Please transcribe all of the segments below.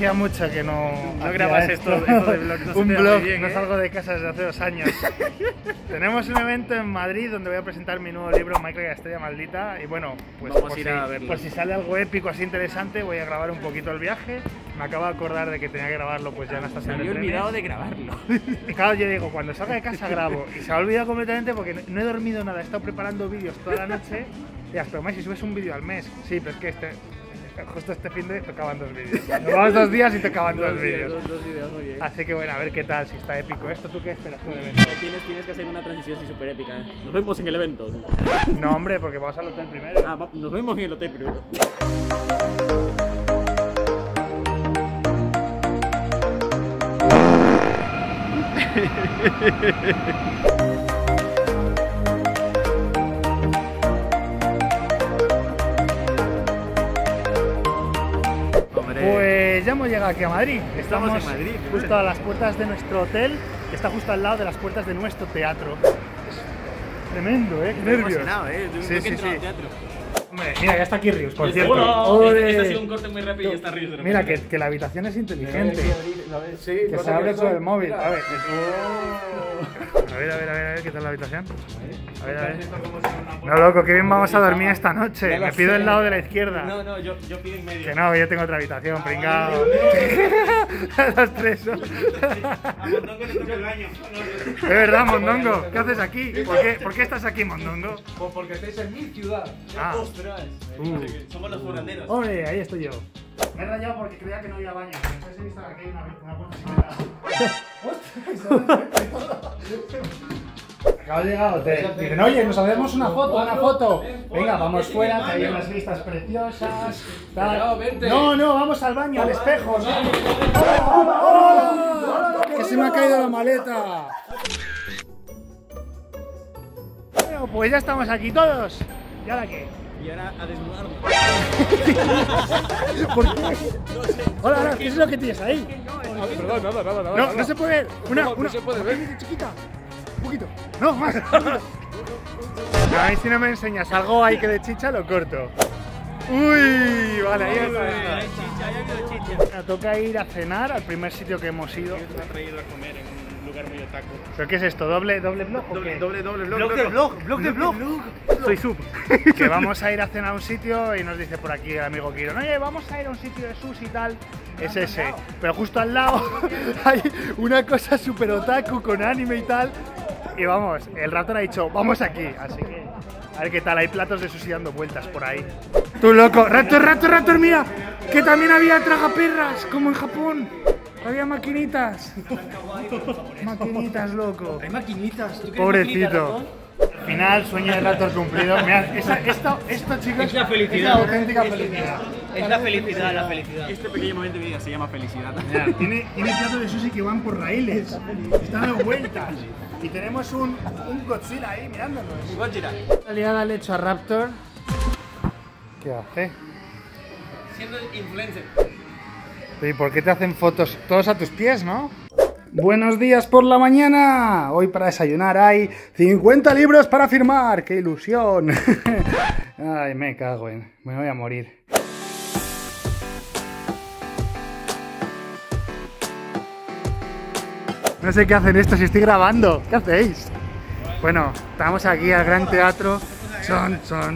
hacía mucho que no grabas esto de vlog. Un vlog, no salgo de casa desde hace 2 años. Tenemos un evento en Madrid donde voy a presentar mi nuevo libro, Michael y la Estrella Maldita. Y bueno, pues vamos a ir a verlo. Por si sale algo épico así interesante, voy a grabar un poquito el viaje. Me acabo de acordar de que tenía que grabarlo pues ya en la estación de trenes. Me había olvidado de grabarlo. Y claro, yo digo, cuando salga de casa grabo. Y se me ha olvidado completamente porque no he dormido nada. He estado preparando vídeos toda la noche. Y hasta, pero si subes un vídeo al mes. Sí, pero es que justo este fin de tocaban 2 vídeos. Nos vamos 2 días y tocaban 2 vídeos. Dos vídeos, muy bien. Así que bueno, a ver qué tal, si está épico esto. ¿Tú qué esperas tú del evento? Tienes que hacer una transición así súper épica. Nos vemos en el evento. No, hombre, porque vamos al hotel primero. Ah, nos vemos en el hotel primero. Pues ya hemos llegado aquí a Madrid. Estamos en Madrid, justo a las puertas de nuestro hotel, que está justo al lado de las puertas de nuestro teatro. Es tremendo, qué nervios. Emocionado, Sí. Al teatro. Hombre, mira, ya está aquí Rius, por cierto. Hola. Este ha sido un corte muy rápido y ya está Rius. Mira, que la habitación es inteligente. Que se abre con el móvil. A ver. A ver, ¿qué tal la habitación? A ver. No, loco, qué bien vamos a dormir esta noche. Me pido el lado de la izquierda. No, yo pido en medio. Que no, yo tengo otra habitación, pringao. Los 3 son. A Mondongo le toca el baño. Es verdad, Mondongo, ¿qué haces aquí? ¿Por qué estás aquí, Mondongo? Pues porque estáis en mi ciudad. Ah. Ostras. Somos los foranderos. Hombre, ahí estoy yo. Me he rayado porque creía que no había baño. Entonces he visto que aquí hay una puerta secreta. Acabo de llegar al hotel. Dicen, oye, nos hacemos una foto. Venga, vamos fuera, que hay unas vistas preciosas. No, vamos al baño, al espejo. ¡Hola! Que se me ha caído la maleta. Bueno, pues ya estamos aquí todos. ¿Y ahora qué? Y ahora a desnudarnos. ¿Por qué? Hola, ¿qué es lo que tienes ahí? Nada. No se puede. No se puede ver. Chiquita. Un poquito. No, más. A mí si no me enseñas algo ahí que de chicha lo corto. Uy, vale, ahí está. Me toca ir a cenar al primer sitio que hemos ido. Me ha traído a comer en un lugar muy otaku. ¿Pero qué es esto? ¿Doble blog o qué? Doble blog. ¿Blog de blog? Soy sub. Que vamos a ir a cenar a un sitio y nos dice por aquí el amigo Kiro, oye, vamos a ir a un sitio de sushi y tal. Es ese. Pero justo al lado hay una cosa súper otaku con anime y tal. Y vamos, el Raptor ha dicho, vamos aquí. Así que, a ver qué tal, hay platos de sushi dando vueltas por ahí. Tú loco, Raptor, mira, que también había tragaperras, como en Japón. Había maquinitas. Maquinitas, loco. Hay maquinitas. Pobrecito. Al final, sueño de Raptor cumplido. Mirad, esto, chicos, es la felicidad. Es la auténtica felicidad. Es la felicidad. Este pequeño momento de vida se llama felicidad. Mirad, tiene platos de sushi que van por raíles. Están dando vueltas. Y tenemos un Godzilla ahí mirándonos. Godzilla. Aliada le he hecho a Raptor. ¿Qué hace? Siendo influencer. ¿Y por qué te hacen fotos todos a tus pies, no? Buenos días por la mañana. Hoy para desayunar hay 50 libros para firmar. ¡Qué ilusión! Ay, me cago en... Me voy a morir. No sé qué hacen esto si estoy grabando. ¿Qué hacéis? Bueno, estamos aquí al Gran Teatro. Chon.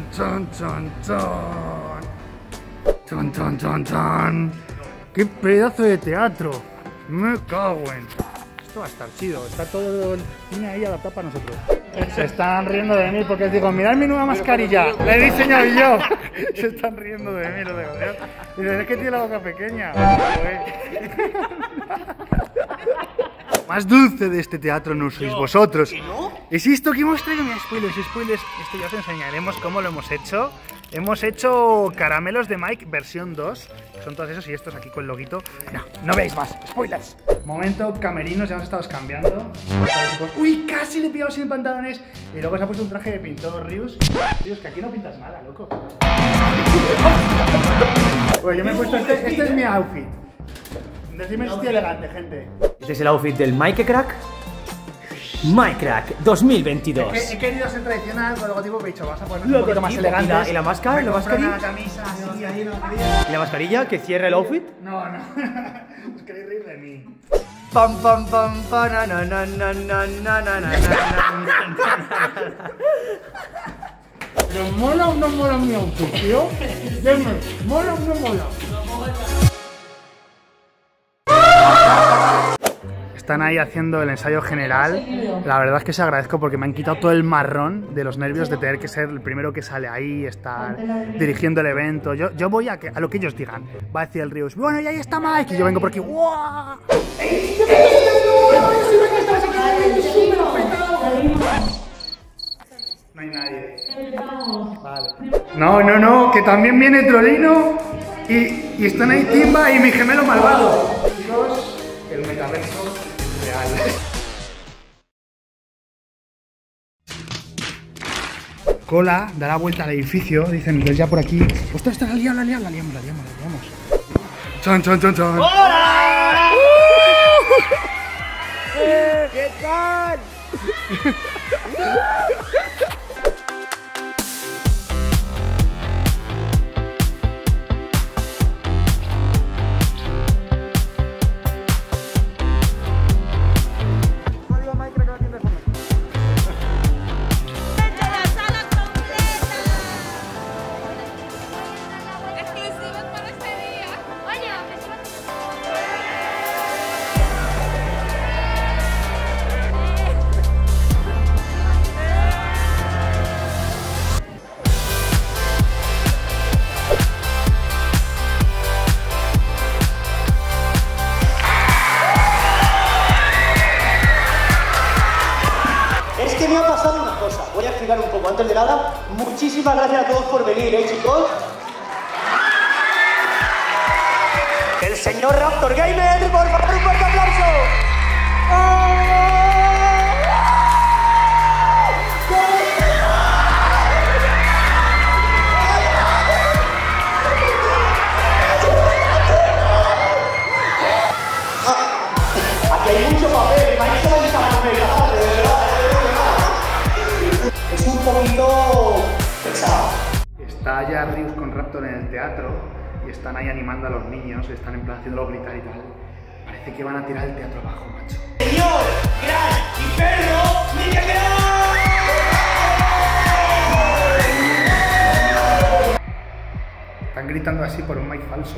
¡Qué pedazo de teatro! Me cago en... Esto va a estar chido. Está todo el cine ahí adaptado para nosotros. Se están riendo de mí porque os digo, mirad mi nueva mascarilla. La he diseñado yo. Se están riendo de mí, lo digo. Dicen, es que tiene la boca pequeña. Más dulce de este teatro no sois vosotros. ¿Es esto que hemos traído? Mira, spoilers. Esto ya os enseñaremos cómo lo hemos hecho. Hemos hecho caramelos de Mike versión 2. Son todos esos y estos aquí con el loguito. No veáis más. Spoilers. Momento camerinos, ya hemos estado cambiando. Uy, casi le he pillado sin pantalones. Y luego se ha puesto un traje de pintor Rius. Rius, que aquí no pintas nada, loco. Bueno, yo me he puesto este es mi outfit. Decidme si estoy elegante, gente. Este es el outfit del Mike Crack. Minecraft 2022. He querido ser tradicional con el logotipo, pero he dicho, vas a ponernos un poquito más elegantes. ¿Y la máscara? Me ¿La compré mascarilla? una camisa así, ahí no quería. ¿Y la mascarilla que cierra el outfit? No, no. Os queréis reír de mí. Pam pam pam pam na na na na na na na na. ¿Pero mola o no mola mi outfit, tío? Dime, ¿mola o no mola? Están ahí haciendo el ensayo general. La verdad es que se agradezco porque me han quitado todo el marrón de los nervios de tener que ser el primero que sale ahí, estar dirigiendo el evento. Yo voy a lo que ellos digan. Va a decir el Rius, bueno, y ahí está Mike. Y yo vengo por aquí, ¡guau! No hay nadie. Vale. No, que también viene Trolino y están ahí Timba y mi gemelo malvado. Chicos, el metaverso real. Cola, da la vuelta al edificio, dice Miguel ya por aquí. ¡Ostras, la liamos! ¡Chon! ¡Hola! ¿Qué tal? Es que me ha pasado una cosa, voy a explicar un poco antes de nada. Muchísimas gracias a todos por venir, chicos. El señor Raptor Gamer, por favor, un fuerte aplauso. Aquí hay mucho papel, vais a ver esta papel, de verdad. Es un poquito pesado. Está ya Rius con Raptor en el teatro y están ahí animando a los niños, están en plan haciéndolo gritar y tal. Parece que van a tirar el teatro abajo, macho. Señor, gran y perro, niña Están gritando así por un mic falso.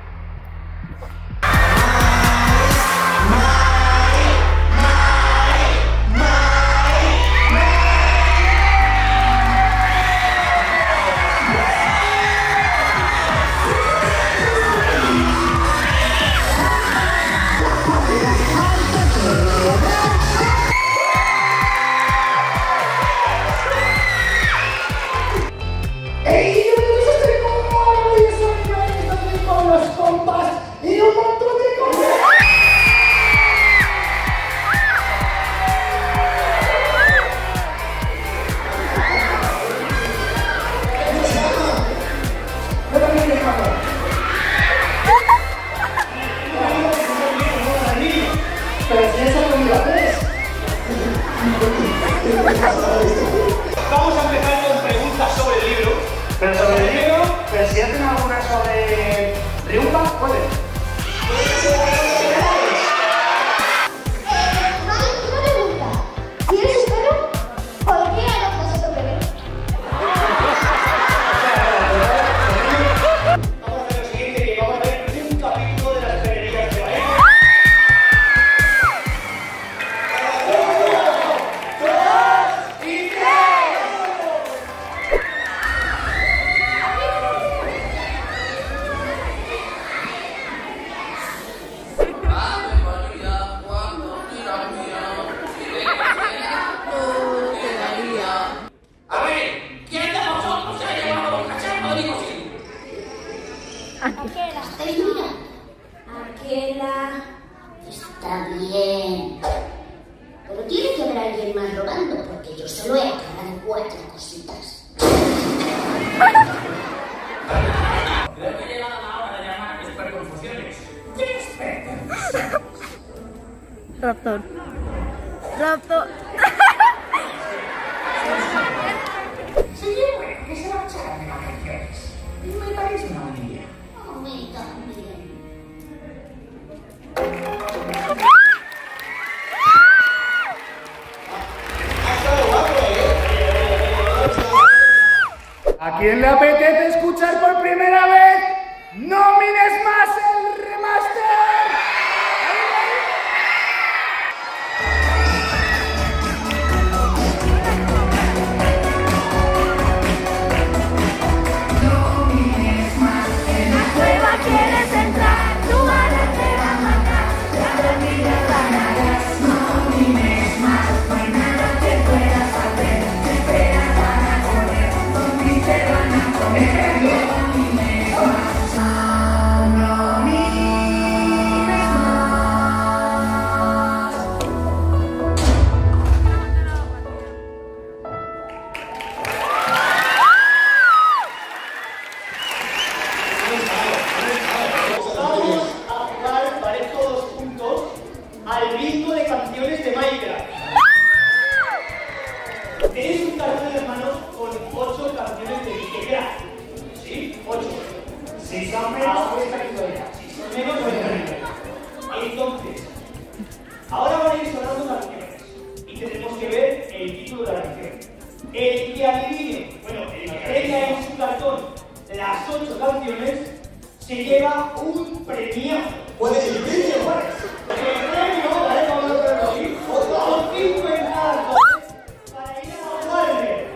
Vamos a empezar con preguntas sobre el libro. Pero sobre el libro, pero si hacen alguna sobre Ryumba, pueden. Una pregunta. ¿Tienes un perro? ¿Por qué adoptas a tu bebé? Vamos a hacer lo siguiente, que vamos a ver un capítulo de las perrerías de Bahía. Aquela está bien. Pero tiene que haber alguien más robando, porque yo solo he acabado 4 cositas. Creo que ha llegado la hora de llamar a mis perconfusiones. Raptor. quién le apetece escuchar por primera vez No mires más el remaster? Quieres entrar, tu madre te va a matar. Cuando mires ganarás. No mires más, no hay nada que puedas hacer. Te pegas, van a correr, y te van a comer. No mires más, no mires al bingo de canciones de Minecraft. Tenéis un cartón en las manos con 8 canciones de Minecraft. ¿Sí? 8. Si son menos, cuesta victoria. Si son menos, cuesta victoria. Entonces, ahora van a ir sonando canciones y tenemos que ver el título de la canción. El que adivine, bueno, el que tenga en su cartón las 8 canciones, se lleva un premio. ¿Cuál es el premio? El premio, ¿vale? Vamos a verlo así. Son 5 entradas para ir a Warner.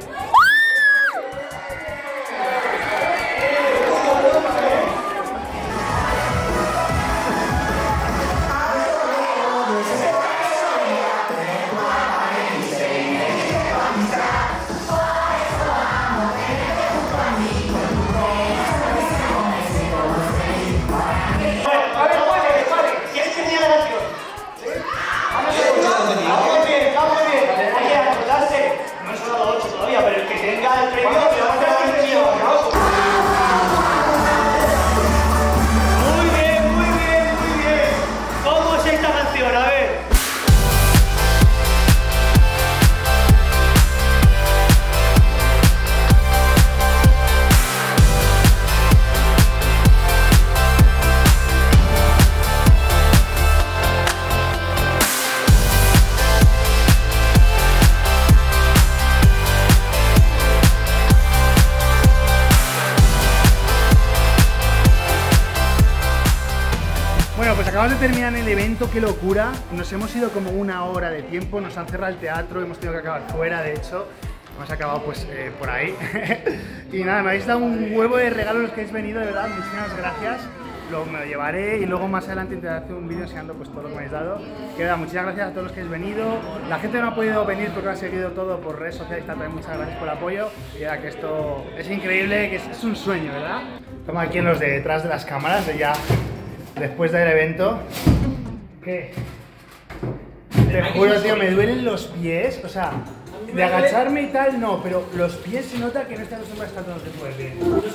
Bueno, pues acabamos de terminar el evento, qué locura. Nos hemos ido como una hora de tiempo, nos han cerrado el teatro, hemos tenido que acabar fuera, de hecho. Hemos acabado pues por ahí. Y nada, me habéis dado un huevo de regalos los que habéis venido, de verdad, muchísimas gracias. Me lo llevaré y luego más adelante intentaré hacer un vídeo enseñando pues todo lo que me habéis dado. Que verdad, muchas gracias a todos los que habéis venido. La gente no ha podido venir porque ha seguido todo por redes sociales, también muchas gracias por el apoyo. Y verdad que esto es increíble, que es un sueño, ¿verdad? Estamos aquí en los de detrás de las cámaras, de ya después del evento. ¿Qué? Te juro, tío, me duelen los pies, o sea, de agacharme y tal no, pero los pies se nota que no están acostumbrados a estar donde te puedes ver.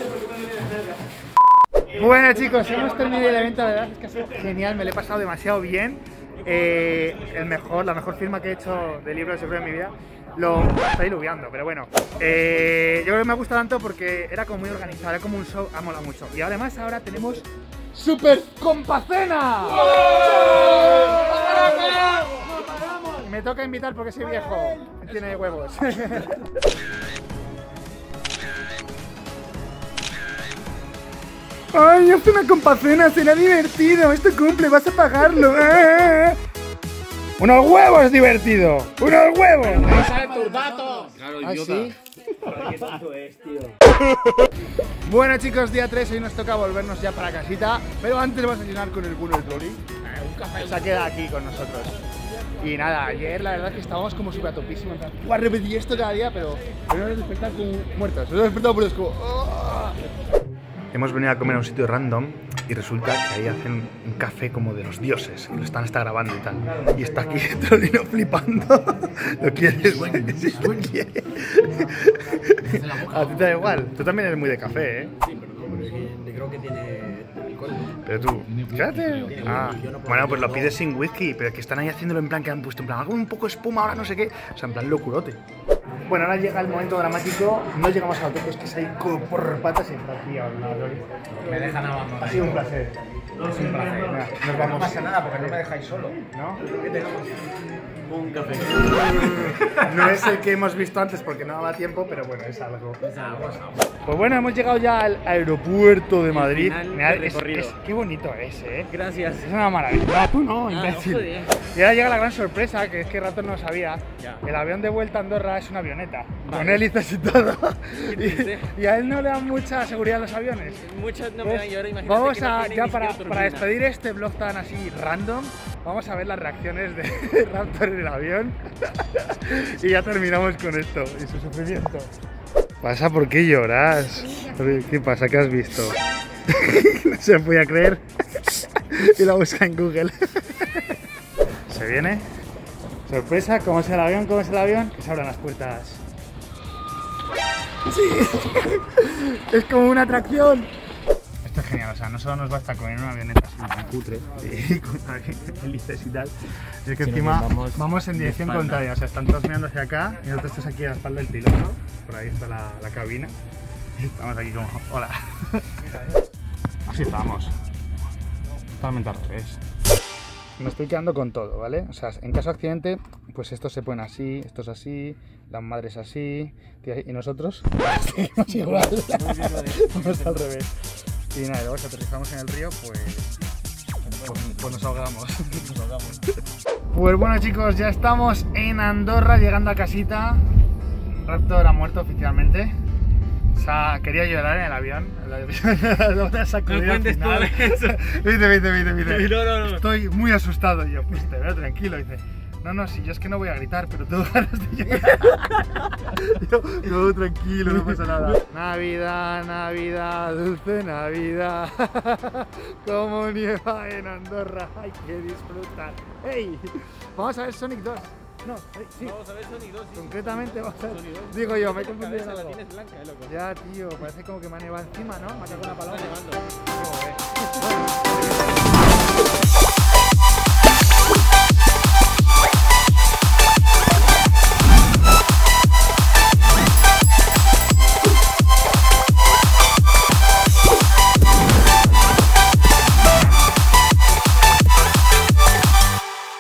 Bueno chicos, hemos terminado el evento, la verdad es que ha sido genial, me lo he pasado demasiado bien. La mejor firma que he hecho de libros yo creo en mi vida. Lo está diluviando, pero bueno. Yo creo que me ha gustado tanto porque era como muy organizado, era como un show, ha molado mucho. Y además ahora tenemos ¡Super Compacena! Me toca invitar porque soy viejo, tiene huevos. ¡Ay, haz una compacena! ¡Será divertido! ¡Esto cumple! ¡Vas a pagarlo! ¡Unos huevos divertido! ¡Unos huevos! ¡No saben tus datos! Claro, ¿Ah, idiota. sí? ¿Qué tanto es, tío? Bueno chicos, día 3, hoy nos toca volvernos ya para casita. Pero antes vamos a llenar con el bueno del Tori. Un café se queda aquí con nosotros. Y nada, ayer la verdad es que estábamos como súper a topísimo. Voy a repetir esto cada día, pero nos despertar como muertos. Nos hemos despertado por eso. Hemos venido a comer a un sitio random y resulta que ahí hacen un café como de los dioses y lo está grabando y tal. Y está aquí Trolino flipando. ¿Lo quieres? Sí, lo quiere. A ti te da igual. Tú también eres muy de café, ¿eh? Sí, pero creo que tiene alcohol. Pero tú, fíjate. Ah, bueno, pues lo pides sin whisky, pero que están ahí haciéndolo en plan que han puesto en plan algo un poco espuma, ahora no sé qué. O sea, en plan locurote. Bueno, ahora llega el momento dramático. No llegamos al hotel, es que es ahí por patas y está aquí a una Lori. Me dejan abandonar. Ha sido un placer. Es un placer. Nos vamos. No pasa nada porque no me dejáis solo. ¿No? ¿Qué tenemos? Un café. No es el que hemos visto antes porque no daba tiempo, pero bueno, es algo. Pues bueno, hemos llegado ya al aeropuerto de Madrid. Final del recorrido. Qué bonito es, ¿eh? Gracias. Es una maravilla. No, tú no, imbécil. joder. Y ahora llega la gran sorpresa, que es que Raptor no sabía. Ya. El avión de vuelta a Andorra es una avioneta, Vale. con hélices y todo. triste. Y a él no le dan mucha seguridad los aviones. Muchas no me dan y ahora imagínate Vamos que no a, tiene ya ni para siquiera turbina. despedir este vlog tan así random, vamos a ver las reacciones de Raptor en el avión y ya terminamos con esto y su sufrimiento. ¿Pasa? ¿Por qué lloras? ¿Qué pasa? ¿Qué has visto? No se me podía creer. Y la busca en Google. ¿Se viene? Sorpresa, ¿cómo es el avión? ¿Cómo es el avión? Que se abran las puertas. ¡Sí! Es como una atracción. Esto es genial, o sea, no solo nos basta con ir en una avioneta así tan cutre y con hélices y tal, es que encima vamos en dirección contraria, o sea, están todos mirando hacia acá y nosotros estamos aquí a la espalda del piloto, por ahí está la cabina, y estamos aquí como, hola. Así estamos, totalmente al revés. Me estoy quedando con todo, ¿vale? O sea, en caso de accidente, pues estos se ponen así, estos así, las madres así, y nosotros seguimos igual, vamos al revés. Y nada, luego si aterrizamos en el río, pues nos ahogamos. Pues bueno chicos, ya estamos en Andorra, llegando a casita. Raptor ha muerto oficialmente. O sea, quería llorar en el avión. No cuentes todo eso. Viste. No. Estoy muy asustado. Y yo, pues te veo tranquilo. Dice, no, si yo es que no voy a gritar, pero tengo ganas de llorar. Yo, tranquilo, no pasa nada. Navidad, dulce Navidad. Como nieva en Andorra, hay que disfrutar. ¡Hey! Vamos a ver Sonic 2. No, sí. Vamos a ver Sonic 2. Sí. Concretamente vamos a ver. Sonic 2. Digo yo, me he confundido en La algo. tienes blanca, loco. Ya, tío, parece como que me ha nevado encima, ¿no? Me ha caído una paloma. Está nevando. Joder.